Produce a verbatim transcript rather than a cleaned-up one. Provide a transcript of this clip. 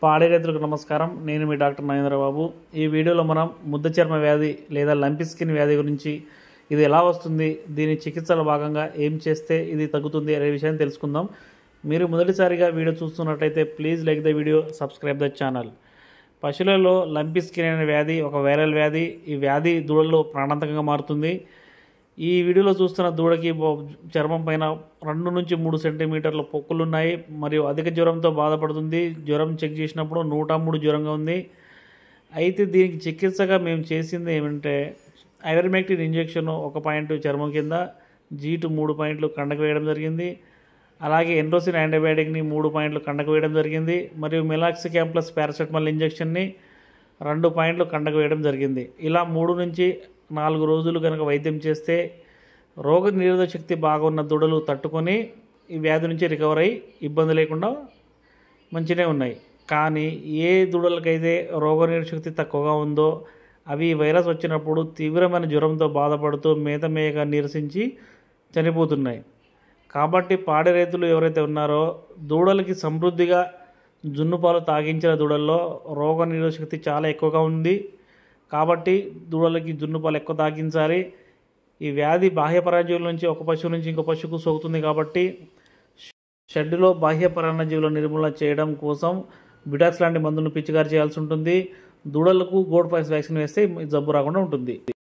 పాడి రైతులకు నమస్కారం. నేను మీ డాక్టర్ నరేంద్రబాబు. ఈ వీడియోలో మనం ముద్ద చర్మ వ్యాధి లేదా లంపీ స్కిన్ వ్యాధి గురించి, ఇది ఎలా వస్తుంది, దీని చికిత్సలో భాగంగా ఏం చేస్తే ఇది తగ్గుతుంది అనే విషయాన్ని తెలుసుకుందాం. మీరు మొదటిసారిగా వీడియో చూస్తున్నట్టయితే please like the video, subscribe the channel. పశువులలో లంపీ స్కిన్ అనే వ్యాధి ఒక వైరల్ వ్యాధి. ఈ వ్యాధి దూడల్లో ప్రాణాంతకంగా మారుతుంది. ఈ వీడియోలో చూస్తున్న దూడకి చర్మం పైన రెండు నుంచి మూడు సెంటీమీటర్ల పొక్కులు ఉన్నాయి మరియు అధిక జ్వరంతో బాధపడుతుంది. జ్వరం చెక్ చేసినప్పుడు నూట మూడు జ్వరంగా ఉంది. అయితే దీనికి చికిత్సగా మేము చేసింది ఏమంటే ఐవర్మెక్టిన్ ఇంజెక్షన్ ఒక పాయింట్ చర్మం కింద, జీటు మూడు పాయింట్లు కండకు వేయడం జరిగింది. అలాగే ఎండ్రోసిన్ యాంటీబయాటిక్ని మూడు పాయింట్లు కండకు వేయడం జరిగింది. మరియు మెలాక్సికామ్ ప్లస్ పారాసెటమాల్ ఇంజెక్షన్ని రెండు పాయింట్లు కండకు వేయడం జరిగింది. ఇలా మూడు నుంచి నాలుగు రోజులు కనుక వైద్యం చేస్తే రోగ నిరోధక శక్తి బాగున్న దూడలు తట్టుకొని ఈ వ్యాధి నుంచి రికవర్ అయ్యి ఇబ్బంది లేకుండా మంచిగానే ఉన్నాయి. కానీ ఏ దూడలకైతే రోగ నిరోధక శక్తి తక్కువగా ఉందో అవి వైరస్ వచ్చినప్పుడు తీవ్రమైన జ్వరంతో బాధపడుతూ మేత మేయగా నీరసించి చనిపోతున్నాయి. కాబట్టి పాడి రైతులు ఎవరైతే ఉన్నారో దూడలకి సమృద్ధిగా జున్ను పాలు తాగించిన దూడల్లో రోగ నిరోధక శక్తి చాలా ఎక్కువగా ఉంది. కాబట్టి దూడలకి జున్ను పాలు ఎక్కువ తాగించాలి. ఈ వ్యాధి బాహ్య పరాన్నజీవుల నుంచి ఒక పశువు నుంచి ఇంకో పశువుకు సోకుతుంది. కాబట్టి షెడ్డులో బాహ్య పరాన్నజీవుల నిర్మూలన చేయడం కోసం బిటాక్స్ లాంటి మందులను పిచికారి చేయాల్సి ఉంటుంది. దూడలకు గోడ్ పాయిస్ వ్యాక్సిన్ వేస్తే జబ్బు రాకుండా ఉంటుంది.